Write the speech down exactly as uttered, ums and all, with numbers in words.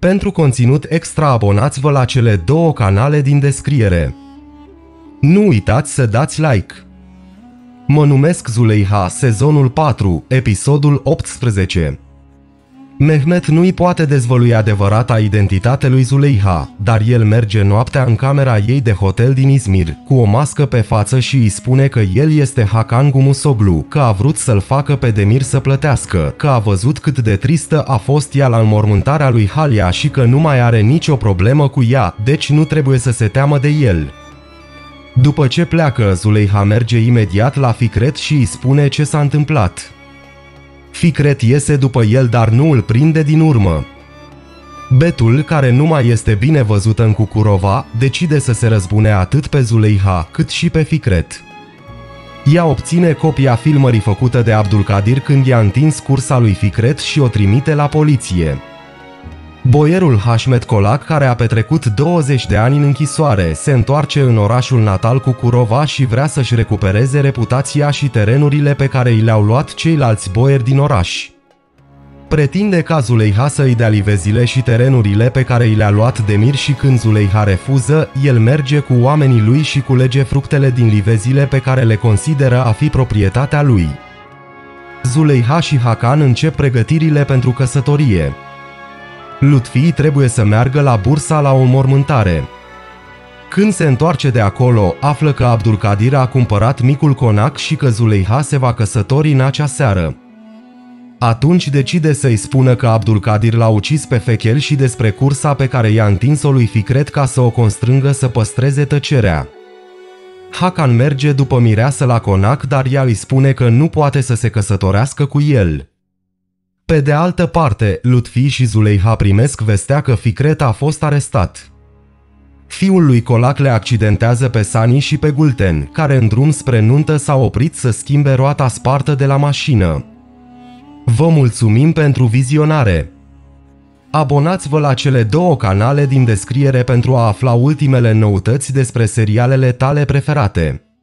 Pentru conținut extra abonați-vă la cele două canale din descriere. Nu uitați să dați like. Mă numesc Zuleiha, sezonul patru, episodul optsprezece. Mehmet nu-i poate dezvălui adevărata identitate lui Zuleiha, dar el merge noaptea în camera ei de hotel din Izmir, cu o mască pe față și îi spune că el este Hakan Gumusoğlu, că a vrut să-l facă pe Demir să plătească, că a văzut cât de tristă a fost ea la înmormântarea lui Halia și că nu mai are nicio problemă cu ea, deci nu trebuie să se teamă de el. După ce pleacă, Zuleiha merge imediat la Fikret și îi spune ce s-a întâmplat. Fikret iese după el, dar nu îl prinde din urmă. Betul, care nu mai este bine văzută în Cucurova, decide să se răzbune atât pe Zuleiha cât și pe Fikret. Ea obține copia filmării făcută de Abdulkadir când i-a întins cursa lui Fikret și o trimite la poliție. Boierul Hașmet Colac, care a petrecut douăzeci de ani în închisoare, se întoarce în orașul natal Cucurova și vrea să-și recupereze reputația și terenurile pe care i le-au luat ceilalți boieri din oraș. Pretinde ca Zuleiha să îi dea livezile și terenurile pe care i le-a luat Demir și când Zuleiha refuză, el merge cu oamenii lui și culege fructele din livezile pe care le consideră a fi proprietatea lui. Zuleiha și Hakan încep pregătirile pentru căsătorie. Lutfi trebuie să meargă la Bursa la o înmormântare. Când se întoarce de acolo, află că Abdulkadir a cumpărat micul conac și că Zuleiha se va căsători în acea seară. Atunci decide să-i spună că Abdulkadir l-a ucis pe Fechel și despre cursa pe care i-a întins-o lui Fikret ca să o constrângă să păstreze tăcerea. Hakan merge după mireasă la conac, dar ea îi spune că nu poate să se căsătorească cu el. Pe de altă parte, Lutfi și Zuleiha primesc vestea că Fikret a fost arestat. Fiul lui Colac le accidentează pe Sani și pe Gulten, care în drum spre nuntă s-au oprit să schimbe roata spartă de la mașină. Vă mulțumim pentru vizionare! Abonați-vă la cele două canale din descriere pentru a afla ultimele noutăți despre serialele tale preferate.